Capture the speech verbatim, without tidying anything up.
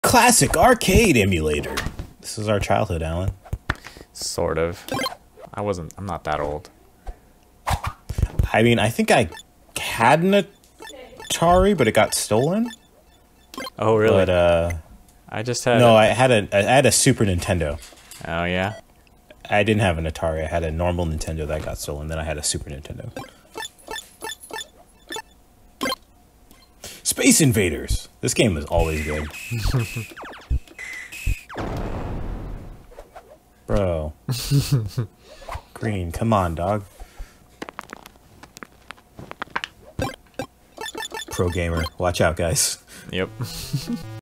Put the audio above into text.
classic arcade emulator. This is our childhood, Alan. Sort of. I wasn't. I'm not that old. I mean, I think I had an Atari, but it got stolen. Oh, really? But uh, I just had. no, a- I had a I had a Super Nintendo. Oh yeah. I didn't have an Atari. I had a normal Nintendo that got stolen. Then I had a Super Nintendo. Space Invaders. This game was always good. Bro. Green, come on, dog. Pro gamer. Watch out, guys. Yep.